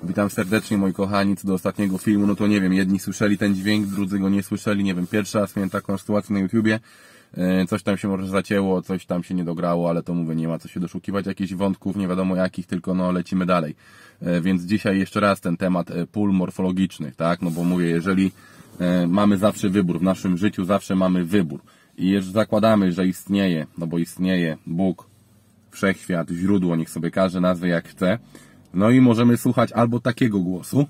Witam serdecznie, moi kochani. Co do ostatniego filmu, no to nie wiem, jedni słyszeli ten dźwięk, drudzy go nie słyszeli, nie wiem, pierwszy raz miałem taką sytuację na YouTubie. Coś tam się może zacięło, coś tam się nie dograło, ale to mówię, nie ma co się doszukiwać jakichś wątków, nie wiadomo jakich, tylko no lecimy dalej. Więc dzisiaj jeszcze raz ten temat pól morfologicznych, tak? No bo mówię, jeżeli mamy zawsze wybór, w naszym życiu zawsze mamy wybór i jeżeli zakładamy, że istnieje, no bo istnieje Bóg, Wszechświat, źródło, niech sobie każdy nazwie jak chce, no i możemy słuchać albo takiego głosu,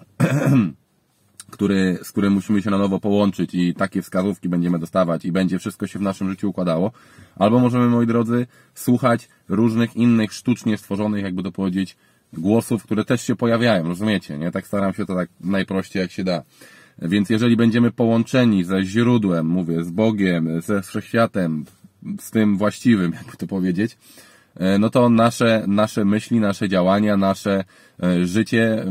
z którym musimy się na nowo połączyć i takie wskazówki będziemy dostawać i będzie wszystko się w naszym życiu układało, albo możemy, moi drodzy, słuchać różnych innych sztucznie stworzonych, jakby to powiedzieć, głosów, które też się pojawiają, rozumiecie, nie? Tak staram się to tak najprościej jak się da. Więc jeżeli będziemy połączeni ze źródłem, mówię, z Bogiem, ze Wszechświatem, z tym właściwym, jakby to powiedzieć, no to nasze myśli, nasze działania, nasze życie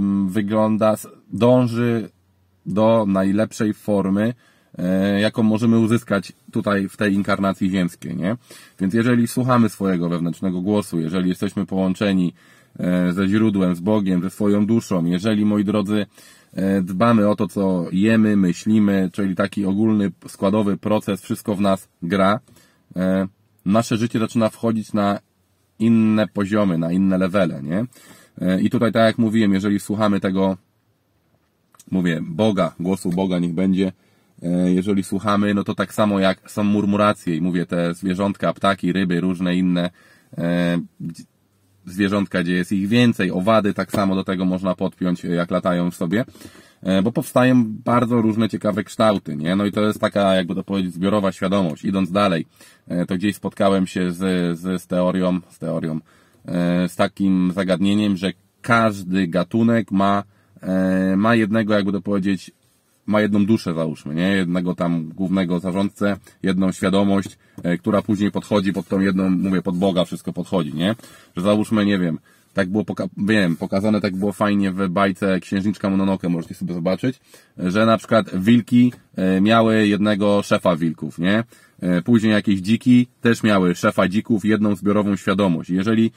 dąży do najlepszej formy, jaką możemy uzyskać tutaj w tej inkarnacji ziemskiej, nie? Więc jeżeli słuchamy swojego wewnętrznego głosu, jeżeli jesteśmy połączeni ze źródłem, z Bogiem, ze swoją duszą, jeżeli, moi drodzy, dbamy o to, co jemy, myślimy, czyli taki ogólny, składowy proces, wszystko w nas gra, nasze życie zaczyna wchodzić na inne poziomy, na inne levele, nie? I tutaj, tak jak mówiłem, jeżeli słuchamy tego, mówię, Boga, głosu Boga niech będzie, jeżeli słuchamy, no to tak samo jak są murmuracje i mówię, te zwierzątka, ptaki, ryby, różne inne zwierzątka, gdzie jest ich więcej, owady tak samo do tego można podpiąć, jak latają w sobie, bo powstają bardzo różne ciekawe kształty, nie? No i to jest taka, jakby to powiedzieć, zbiorowa świadomość. Idąc dalej, to gdzieś spotkałem się z teorią, z takim zagadnieniem, że każdy gatunek ma jednego, jakby to powiedzieć, ma jedną duszę, załóżmy, nie? Jednego tam głównego zarządcę, jedną świadomość, która później podchodzi pod tą jedną, mówię, pod Boga wszystko podchodzi, nie? Że załóżmy, nie wiem, tak było pokazane, tak było fajnie w bajce Księżniczka Mononoke, możecie sobie zobaczyć, że na przykład wilki miały jednego szefa wilków, nie? Później jakieś dziki też miały szefa dzików, jedną zbiorową świadomość. Jeżeli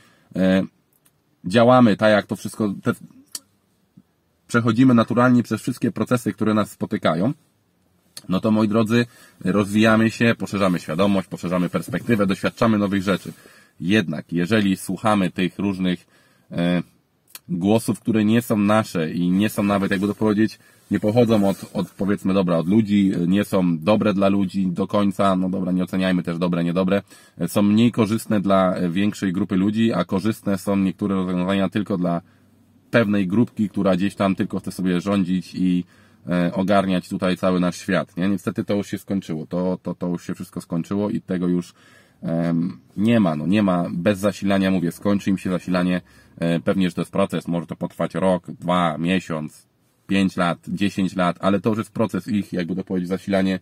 działamy tak, jak to wszystko, przechodzimy naturalnie przez wszystkie procesy, które nas spotykają, no to, moi drodzy, rozwijamy się, poszerzamy świadomość, poszerzamy perspektywę, doświadczamy nowych rzeczy. Jednak, jeżeli słuchamy tych różnych głosów, które nie są nasze i nie są nawet, jakby to powiedzieć, nie pochodzą od powiedzmy, dobra, od ludzi, nie są dobre dla ludzi do końca, no dobra, nie oceniajmy też dobre, niedobre, są mniej korzystne dla większej grupy ludzi, a korzystne są niektóre rozwiązania tylko dla pewnej grupki, która gdzieś tam tylko chce sobie rządzić i ogarniać tutaj cały nasz świat, nie? Niestety to już się skończyło, to już się wszystko skończyło i tego już nie ma, no nie ma, bez zasilania, mówię, skończy im się zasilanie, pewnie, że to jest proces, może to potrwać rok, 2, miesiąc, 5 lat, 10 lat, ale to już jest proces ich, jakby to powiedzieć, zasilanie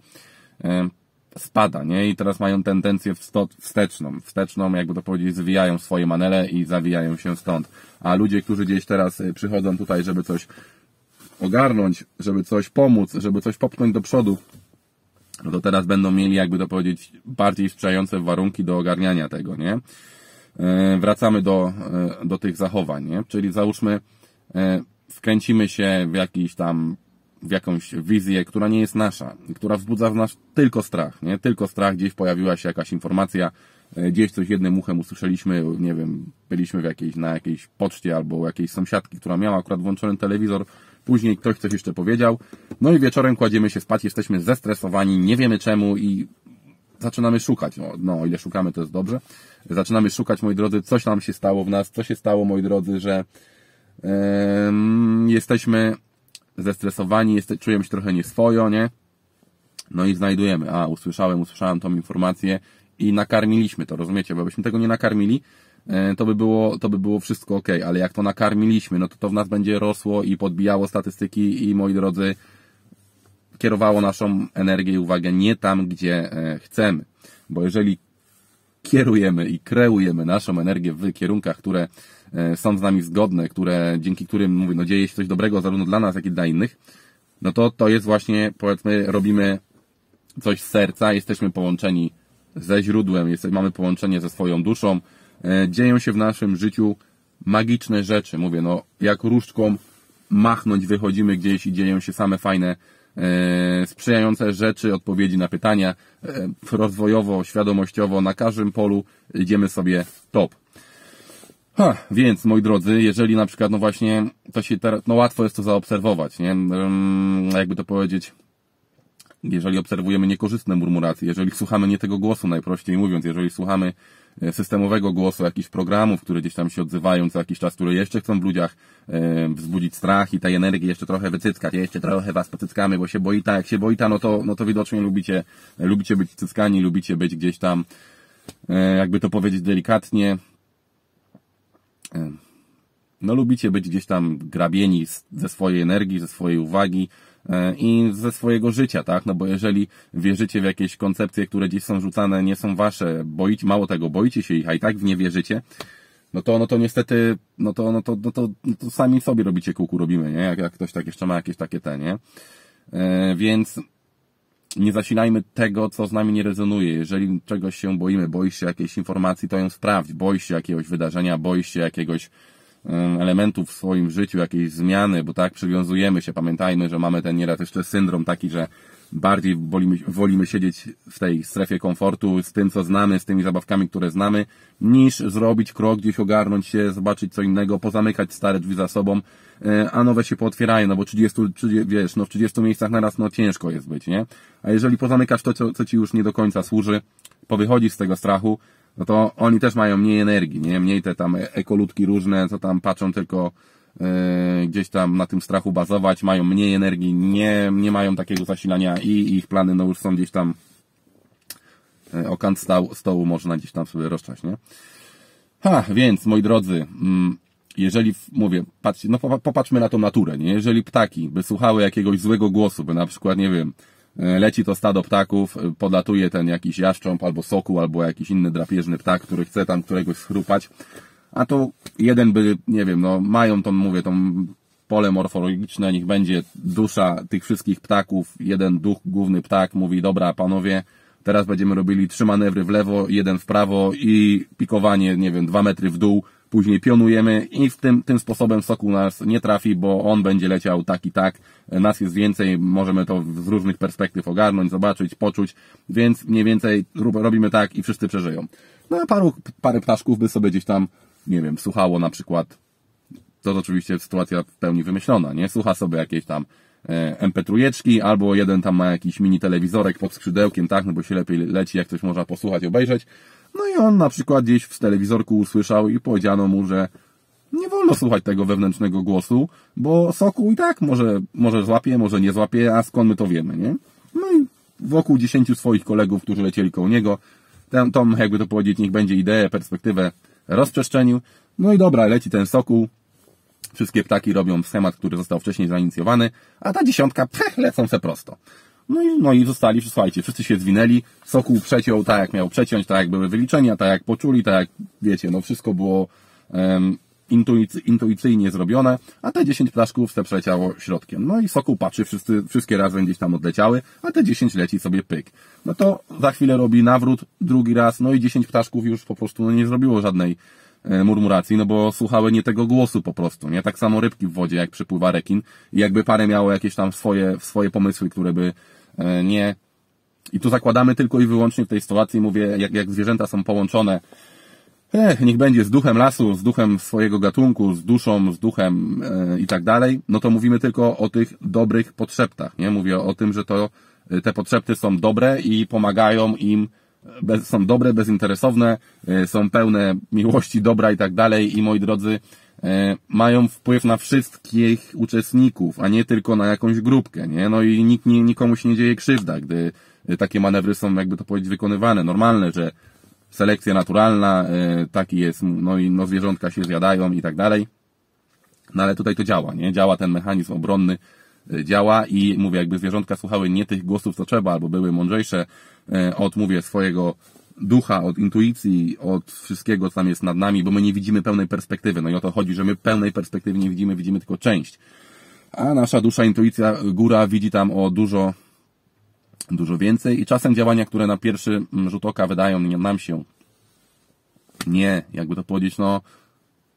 spada, nie? I teraz mają tendencję wsteczną, jakby to powiedzieć, zwijają swoje manele i zawijają się stąd. A ludzie, którzy gdzieś teraz przychodzą tutaj, żeby coś ogarnąć, żeby coś pomóc, żeby coś popchnąć do przodu, no to teraz będą mieli, jakby to powiedzieć, bardziej sprzyjające warunki do ogarniania tego, nie? Wracamy do tych zachowań, nie? Czyli załóżmy, wkręcimy się w jakąś wizję, która nie jest nasza, która wzbudza w nas tylko strach, nie? Tylko strach, gdzieś pojawiła się jakaś informacja, gdzieś coś jednym uchem usłyszeliśmy, nie wiem, byliśmy na jakiejś poczcie albo u jakiejś sąsiadki, która miała akurat włączony telewizor, później ktoś coś jeszcze powiedział, no i wieczorem kładziemy się spać, jesteśmy zestresowani, nie wiemy czemu i zaczynamy szukać, no o ile szukamy, to jest dobrze, zaczynamy szukać, moi drodzy, coś nam się stało w nas, co się stało, moi drodzy, że jesteśmy zestresowani, czujemy się trochę nieswojo, nie? No i znajdujemy, usłyszałem tą informację i nakarmiliśmy to, rozumiecie? Bo byśmy tego nie nakarmili, to by było wszystko ok, ale jak to nakarmiliśmy, no to w nas będzie rosło i podbijało statystyki i, moi drodzy, kierowało naszą energię i uwagę nie tam, gdzie chcemy. Bo jeżeli kierujemy i kreujemy naszą energię w kierunkach, które są z nami zgodne, dzięki którym, mówię, no dzieje się coś dobrego zarówno dla nas, jak i dla innych, no to jest właśnie, powiedzmy, robimy coś z serca, jesteśmy połączeni ze źródłem, mamy połączenie ze swoją duszą, dzieją się w naszym życiu magiczne rzeczy, mówię, no jak różdżką machnąć, wychodzimy gdzieś i dzieją się same fajne, sprzyjające rzeczy, odpowiedzi na pytania, rozwojowo, świadomościowo, na każdym polu idziemy sobie top. Więc, moi drodzy, jeżeli na przykład, no właśnie, to się teraz, no łatwo jest to zaobserwować, nie? Jakby to powiedzieć, jeżeli obserwujemy niekorzystne murmuracje, jeżeli słuchamy nie tego głosu, najprościej mówiąc, jeżeli słuchamy systemowego głosu jakichś programów, które gdzieś tam się odzywają co jakiś czas, które jeszcze chcą w ludziach wzbudzić strach i tej energii jeszcze trochę wycyckać, jeszcze trochę was pocyckamy, bo się boi ta, jak się boi ta, no to widocznie lubicie być cyckani, lubicie być gdzieś tam, jakby to powiedzieć delikatnie, no lubicie być gdzieś tam grabieni ze swojej energii, ze swojej uwagi i ze swojego życia, tak? No bo jeżeli wierzycie w jakieś koncepcje, które gdzieś są rzucane, nie są wasze, mało tego, boicie się ich, a i tak w nie wierzycie, no to niestety, no to sami sobie robicie kółku robimy, nie? Jak ktoś tak jeszcze ma jakieś takie nie? Więc nie zasilajmy tego, co z nami nie rezonuje. Jeżeli czegoś się boisz się jakiejś informacji, to ją sprawdź. Boisz się jakiegoś wydarzenia, boisz się jakiegoś elementu w swoim życiu, jakiejś zmiany, bo tak przywiązujemy się. Pamiętajmy, że mamy ten nieraz jeszcze syndrom taki, że bardziej wolimy siedzieć w tej strefie komfortu z tym, co znamy, z tymi zabawkami, które znamy, niż zrobić krok, gdzieś ogarnąć się, zobaczyć co innego, pozamykać stare drzwi za sobą, a nowe się pootwierają, no bo w 30 miejscach naraz, no ciężko jest być, nie? A jeżeli pozamykasz to, co ci już nie do końca służy, powychodzisz z tego strachu, no to oni też mają mniej energii, nie? Mniej te tam ekoludki różne, co tam patrzą tylko gdzieś tam na tym strachu bazować, mają mniej energii, nie mają takiego zasilania i ich plany no już są gdzieś tam o kant stołu można gdzieś tam sobie rozczać, nie? Więc moi drodzy, jeżeli, mówię, patrzcie, no popatrzmy na tą naturę, nie? Jeżeli ptaki by słuchały jakiegoś złego głosu, by na przykład, nie wiem, leci to stado ptaków, podlatuje ten jakiś jaszcząb, albo sokół, albo jakiś inny drapieżny ptak, który chce tam któregoś schrupać, a to jeden by, nie wiem, no mają tą, mówię, tą pole morfologiczne, niech będzie dusza tych wszystkich ptaków, jeden duch, główny ptak mówi, dobra panowie, teraz będziemy robili 3 manewry w lewo, 1 w prawo i pikowanie, nie wiem, 2 metry w dół, później pionujemy i tym sposobem sokół nas nie trafi, bo on będzie leciał tak i tak, nas jest więcej, możemy to z różnych perspektyw ogarnąć, zobaczyć, poczuć, więc mniej więcej robimy tak i wszyscy przeżyją. No a parę ptaszków by sobie gdzieś tam, nie wiem, słuchało na przykład, to oczywiście sytuacja w pełni wymyślona, nie? Słucha sobie jakieś tam MP3, albo jeden tam ma jakiś mini telewizorek pod skrzydełkiem, tak, no bo się lepiej leci, jak coś można posłuchać, obejrzeć. No i on na przykład gdzieś w telewizorku usłyszał i powiedziano mu, że nie wolno słuchać tego wewnętrznego głosu, bo sokół i tak może złapie, może nie złapie, a skąd my to wiemy, nie? No i wokół 10 swoich kolegów, którzy lecieli koło niego, tą, jakby to powiedzieć, niech będzie ideę, perspektywę rozprzestrzenił. No i dobra, leci ten sokół, wszystkie ptaki robią schemat, który został wcześniej zainicjowany, a ta 10 lecą se prosto. No i zostali, słuchajcie, wszyscy się zwinęli, sokół przeciął tak jak miał przeciąć, tak jak były wyliczenia, tak jak poczuli, tak jak wiecie, no wszystko było intuicyjnie zrobione, a te 10 ptaszków se przeleciało środkiem. No i sokół patrzy, wszystkie razem gdzieś tam odleciały, a te 10 leci sobie pyk. No to za chwilę robi nawrót, drugi raz, no i 10 ptaszków już po prostu nie zrobiło żadnej murmuracji, no bo słuchały nie tego głosu po prostu, nie? Tak samo rybki w wodzie, jak przypływa rekin i jakby parę miało jakieś tam swoje pomysły, które by nie... I tu zakładamy tylko i wyłącznie w tej sytuacji, mówię, jak zwierzęta są połączone, niech będzie z duchem lasu, z duchem swojego gatunku, z duszą, z duchem i tak dalej, no to mówimy tylko o tych dobrych podszeptach, nie? Mówię o tym, że te podszepty są dobre i pomagają im, są dobre, bezinteresowne, są pełne miłości, dobra i tak dalej i moi drodzy, mają wpływ na wszystkich uczestników, a nie tylko na jakąś grupkę, nie? No i nikomu się nie dzieje krzywda, gdy takie manewry są, jakby to powiedzieć, wykonywane. Normalne, że selekcja naturalna, taki jest, no i no zwierzątka się zjadają i tak dalej. No ale tutaj to działa, nie? Działa ten mechanizm obronny, działa i mówię, jakby zwierzątka słuchały nie tych głosów, co trzeba, albo były mądrzejsze od, mówię, swojego ducha, od intuicji, od wszystkiego, co tam jest nad nami, bo my nie widzimy pełnej perspektywy. No i o to chodzi, że my pełnej perspektywy nie widzimy, widzimy tylko część. A nasza dusza, intuicja, góra widzi tam o dużo więcej i czasem działania, które na pierwszy rzut oka wydają nam się nie, jakby to powiedzieć, no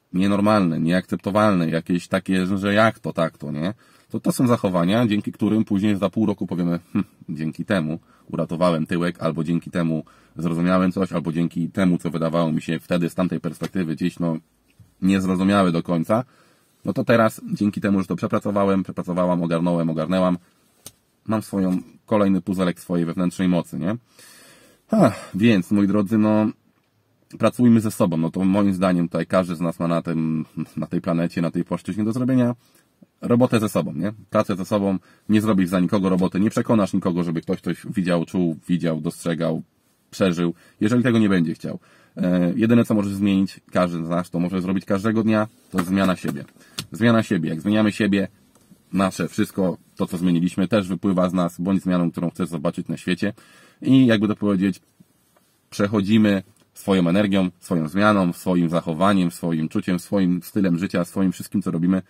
nienormalne, nieakceptowalne, jakieś takie, że jak to, tak to, nie? To są zachowania, dzięki którym później za pół roku powiemy, dzięki temu uratowałem tyłek, albo dzięki temu zrozumiałem coś, albo dzięki temu, co wydawało mi się wtedy z tamtej perspektywy gdzieś, niezrozumiałe do końca, no to teraz dzięki temu, że to przepracowałam, ogarnęłam, mam kolejny puzelek swojej wewnętrznej mocy, nie? Więc, moi drodzy, pracujmy ze sobą. No to moim zdaniem tutaj każdy z nas ma na tej planecie, na tej płaszczyźnie do zrobienia robotę ze sobą, nie? Pracę ze sobą, nie zrobisz za nikogo roboty, nie przekonasz nikogo, żeby ktoś coś widział, czuł, dostrzegał, przeżył, jeżeli tego nie będzie chciał. Jedyne, co możesz zmienić, każdy z nas to może zrobić każdego dnia, to zmiana siebie. Zmiana siebie. Jak zmieniamy siebie, nasze wszystko, to co zmieniliśmy, też wypływa z nas, bądź zmianą, którą chcesz zobaczyć na świecie. I jakby to powiedzieć, przechodzimy swoją energią, swoją zmianą, swoim zachowaniem, swoim czuciem, swoim stylem życia, swoim wszystkim, co robimy.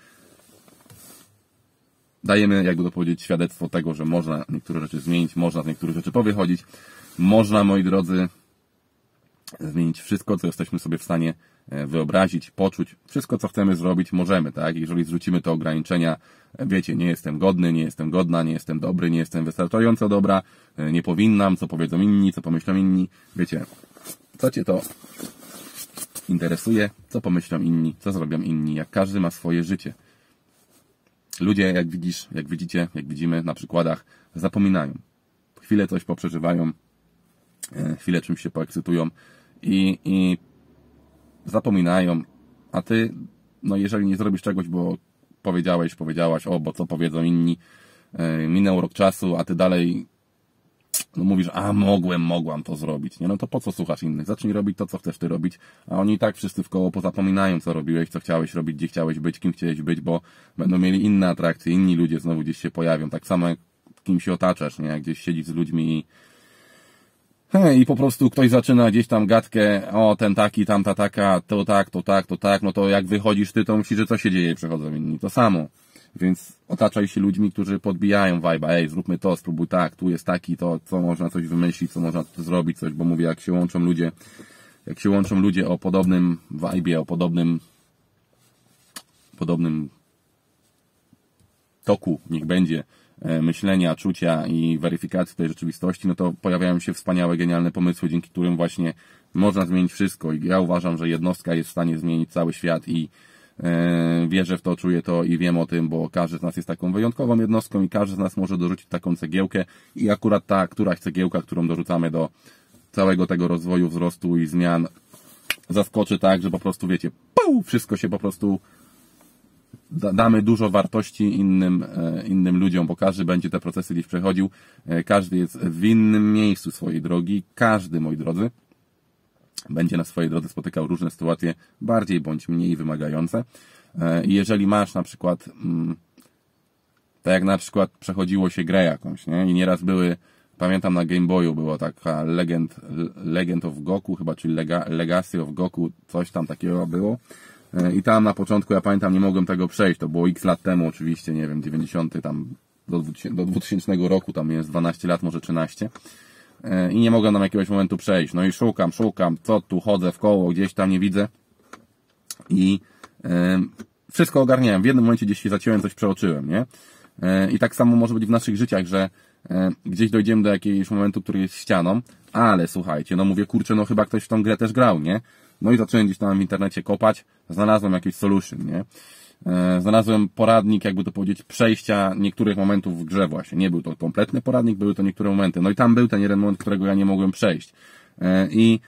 Dajemy, jakby to powiedzieć, świadectwo tego, że można niektóre rzeczy zmienić, można z niektórych rzeczy powychodzić. Można, moi drodzy, zmienić wszystko, co jesteśmy sobie w stanie wyobrazić, poczuć. Wszystko, co chcemy zrobić, możemy, tak? Jeżeli zrzucimy te ograniczenia, wiecie, nie jestem godny, nie jestem godna, nie jestem dobry, nie jestem wystarczająco dobra, nie powinnam, co powiedzą inni, co pomyślą inni. Wiecie, co Cię to interesuje, co pomyślą inni, co zrobią inni, jak każdy ma swoje życie. Ludzie, jak widzimy na przykładach, zapominają. Chwilę coś poprzeżywają, chwilę czymś się poekscytują i zapominają, a ty, jeżeli nie zrobisz czegoś, bo powiedziałaś, bo co powiedzą inni, minął rok czasu, a ty dalej mówisz, mogłam to zrobić, nie? No to po co słuchasz innych? Zacznij robić to, co chcesz ty robić, a oni i tak wszyscy w koło pozapominają, co robiłeś, co chciałeś robić, gdzie chciałeś być, kim chciałeś być, bo będą mieli inne atrakcje, inni ludzie znowu gdzieś się pojawią, tak samo jak kim się otaczasz, nie? Jak gdzieś siedzisz z ludźmi i po prostu ktoś zaczyna gdzieś tam gadkę, ten taki, tamta taka, to tak, no to jak wychodzisz ty, to myślisz, że co się dzieje, przechodzą inni, to samo. Więc otaczaj się ludźmi, którzy podbijają vibe'a, zróbmy to, spróbuj tak, tu jest taki, to co można coś wymyślić, co można zrobić, coś, bo mówię, jak się łączą ludzie o podobnym vibe'ie, o podobnym toku, niech będzie, myślenia, czucia i weryfikacji tej rzeczywistości, no to pojawiają się wspaniałe, genialne pomysły, dzięki którym właśnie można zmienić wszystko. I ja uważam, że jednostka jest w stanie zmienić cały świat i wierzę w to, czuję to i wiem o tym, bo każdy z nas jest taką wyjątkową jednostką i każdy z nas może dorzucić taką cegiełkę i akurat ta któraś cegiełka, którą dorzucamy do całego tego rozwoju, wzrostu i zmian, zaskoczy tak, że po prostu wiecie, wszystko się po prostu damy dużo wartości innym ludziom, bo każdy będzie te procesy gdzieś przechodził, każdy jest w innym miejscu swojej drogi, każdy, moi drodzy, będzie na swojej drodze spotykał różne sytuacje, bardziej bądź mniej wymagające. I jeżeli masz na przykład, tak jak na przykład przechodziło się grę jakąś, nie? I nieraz pamiętam na Game Boyu była taka Legend of Goku, chyba, czyli Legacy of Goku, coś tam takiego było. I tam na początku, ja pamiętam, nie mogłem tego przejść, to było x lat temu oczywiście, nie wiem, 90 tam do 2000 roku, tam jest 12 lat, może 13. I nie mogłem tam jakiegoś momentu przejść. No i szukam, co tu chodzę w koło, gdzieś tam nie widzę. I wszystko ogarniałem. W jednym momencie gdzieś się zaciąłem, coś przeoczyłem, nie? I tak samo może być w naszych życiach, że gdzieś dojdziemy do jakiegoś momentu, który jest ścianą, ale słuchajcie, mówię, kurczę, chyba ktoś w tą grę też grał, nie? No i zacząłem gdzieś tam w internecie kopać, znalazłem jakiś solution, nie? Znalazłem poradnik, jakby to powiedzieć, przejścia niektórych momentów w grze właśnie. Nie był to kompletny poradnik, były to niektóre momenty. No i tam był ten jeden moment, którego ja nie mogłem przejść. I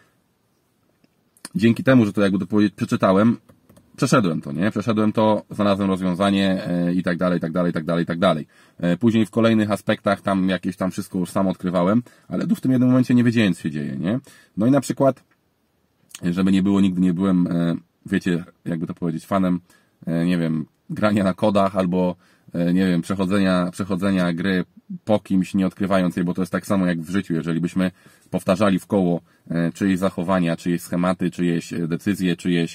dzięki temu, że to jakby to powiedzieć przeczytałem, przeszedłem to, nie? Przeszedłem to, znalazłem rozwiązanie i tak dalej. Później w kolejnych aspektach tam jakieś tam wszystko już sam odkrywałem, ale tu w tym jednym momencie nie wiedziałem, co się dzieje, nie? No i na przykład, żeby nie było, nigdy nie byłem, wiecie, jakby to powiedzieć, fanem, nie wiem, grania na kodach albo, nie wiem, przechodzenia gry po kimś, nie odkrywając jej, bo to jest tak samo jak w życiu. Jeżeli byśmy powtarzali w koło czyjeś zachowania, czyjeś schematy, czyjeś decyzje, czyjeś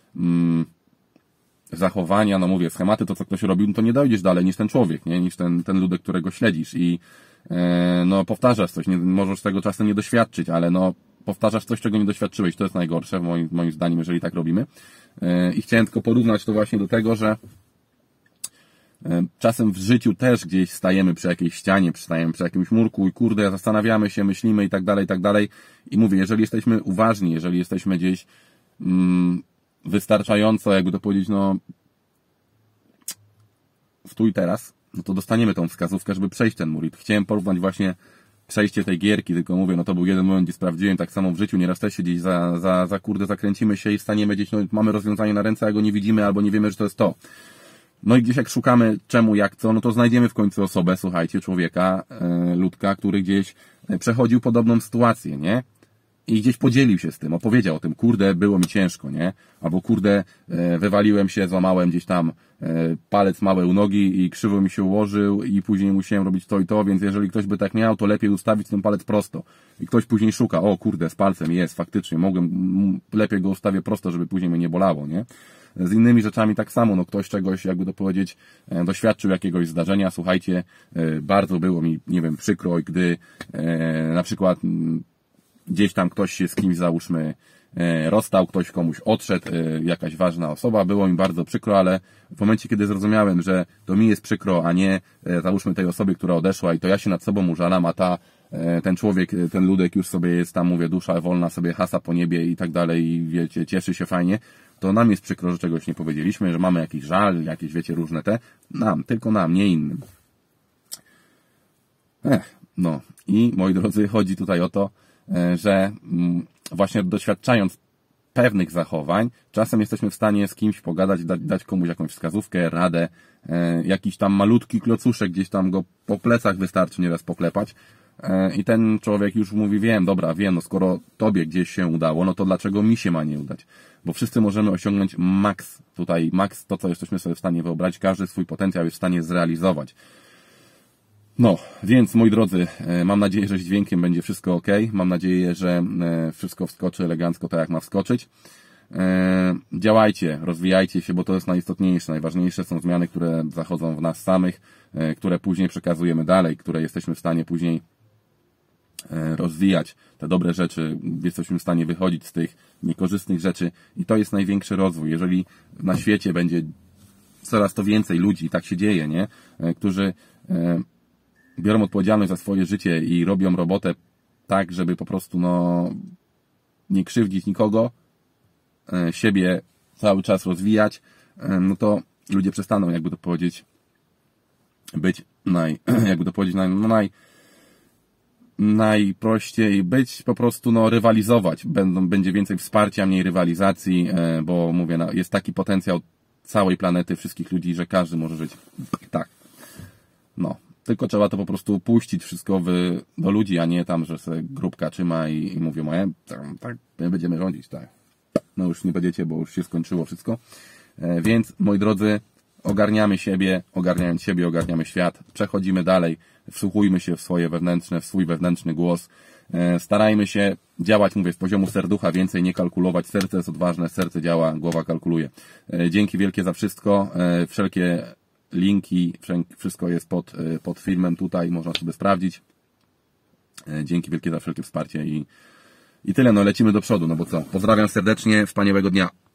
zachowania, no mówię, schematy, to co ktoś robił, no to nie dojdziesz dalej niż ten człowiek, nie? Niż ten ludek, którego śledzisz i powtarzasz coś, nie, możesz tego czasem nie doświadczyć, ale powtarzasz coś, czego nie doświadczyłeś. To jest najgorsze, moim zdaniem, jeżeli tak robimy. I chciałem tylko porównać to właśnie do tego, że czasem w życiu też gdzieś stajemy przy jakiejś ścianie, stajemy przy jakimś murku i kurde, zastanawiamy się, myślimy i tak dalej, i tak dalej. I mówię, jeżeli jesteśmy uważni, jeżeli jesteśmy gdzieś wystarczająco, jakby to powiedzieć, no w tu i teraz, no to dostaniemy tą wskazówkę, żeby przejść ten mur. I chciałem porównać właśnie przejście tej gierki, tylko mówię, no to był jeden moment, gdzie sprawdziłem, tak samo w życiu, nieraz też się gdzieś za kurde zakręcimy się i staniemy gdzieś, no mamy rozwiązanie na ręce, a go nie widzimy, albo nie wiemy, że to jest to. No i gdzieś jak szukamy czemu, jak co, no to znajdziemy w końcu osobę, słuchajcie, człowieka, ludka, który gdzieś przechodził podobną sytuację, nie? I gdzieś podzielił się z tym, opowiedział o tym, kurde, było mi ciężko, nie? Albo kurde, wywaliłem się, złamałem gdzieś tam palec mały u nogi i krzywo mi się ułożył i później musiałem robić to i to, więc jeżeli ktoś by tak miał, to lepiej ustawić ten palec prosto. I ktoś później szuka, o kurde, z palcem jest, faktycznie, lepiej go ustawię prosto, żeby później mnie nie bolało, nie? Z innymi rzeczami tak samo, no ktoś czegoś, jakby to powiedzieć, doświadczył jakiegoś zdarzenia, słuchajcie, bardzo było mi, nie wiem, przykro, gdy na przykład gdzieś tam ktoś się z kimś, załóżmy, rozstał, ktoś komuś odszedł, jakaś ważna osoba, było mi bardzo przykro, ale w momencie, kiedy zrozumiałem, że to mi jest przykro, a nie, załóżmy, tej osobie, która odeszła i to ja się nad sobą użalam, a ten człowiek, ten ludek już sobie jest tam, mówię, dusza wolna, sobie hasa po niebie i tak dalej i wiecie, cieszy się fajnie, to nam jest przykro, że czegoś nie powiedzieliśmy, że mamy jakiś żal, jakieś, wiecie, różne tylko nam, nie innym. No i moi drodzy, chodzi tutaj o to, że właśnie doświadczając pewnych zachowań, czasem jesteśmy w stanie z kimś pogadać, dać komuś jakąś wskazówkę, radę, jakiś tam malutki klocuszek, gdzieś tam go po plecach wystarczy nieraz poklepać i ten człowiek już mówi, wiem, no skoro tobie gdzieś się udało, no to dlaczego mi się ma nie udać? Bo wszyscy możemy osiągnąć maks, to co jesteśmy sobie w stanie wyobrazić, każdy swój potencjał jest w stanie zrealizować. No, więc moi drodzy, mam nadzieję, że z dźwiękiem będzie wszystko ok. Mam nadzieję, że wszystko wskoczy elegancko tak jak ma wskoczyć. Działajcie, rozwijajcie się, bo to jest najistotniejsze. Najważniejsze są zmiany, które zachodzą w nas samych, które później przekazujemy dalej, które jesteśmy w stanie później rozwijać. Te dobre rzeczy, jesteśmy w stanie wychodzić z tych niekorzystnych rzeczy i to jest największy rozwój. Jeżeli na świecie będzie coraz to więcej ludzi, tak się dzieje, nie? Którzy biorą odpowiedzialność za swoje życie i robią robotę tak, żeby po prostu nie krzywdzić nikogo, siebie cały czas rozwijać, no to ludzie przestaną, jakby to powiedzieć, być najprościej być, po prostu rywalizować. Będzie więcej wsparcia, mniej rywalizacji, bo mówię, jest taki potencjał całej planety, wszystkich ludzi, że każdy może żyć tak. Tylko trzeba to po prostu puścić wszystko do ludzi, a nie tam, że sobie grupka trzyma i mówią, tak, my będziemy rządzić, tak. No już nie będziecie, bo już się skończyło wszystko. Więc, moi drodzy, ogarniamy siebie, ogarniając siebie, ogarniamy świat, przechodzimy dalej, wsłuchujmy się w swój wewnętrzny głos, starajmy się działać, mówię, z poziomu serducha, więcej nie kalkulować, serce jest odważne, serce działa, głowa kalkuluje. Dzięki wielkie za wszystko, wszelkie linki, wszystko jest pod filmem tutaj, można sobie sprawdzić. Dzięki wielkie za wszelkie wsparcie i tyle, lecimy do przodu, bo co? Pozdrawiam serdecznie, wspaniałego dnia.